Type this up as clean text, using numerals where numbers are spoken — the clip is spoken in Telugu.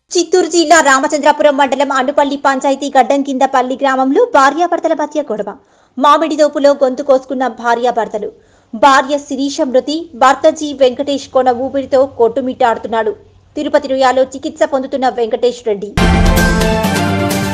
చిత్తూరు జిల్లా రామచంద్రపురం మండలం అనుపల్లి పంచాయతీ గడ్డం కింద పల్లి గ్రామంలో భార్యాభర్తల మధ్య గొడవ. మామిడి దోపులో గొంతు కోసుకున్న భార్యాభర్తలు. భార్య శిరీష మృతి, భర్త జి వెంకటేష్ కొన ఊపిరితో కొట్టుమిట్టాడుతున్నాడు. తిరుపతి రుయాలో చికిత్స పొందుతున్న వెంకటేష్ రెడ్డి.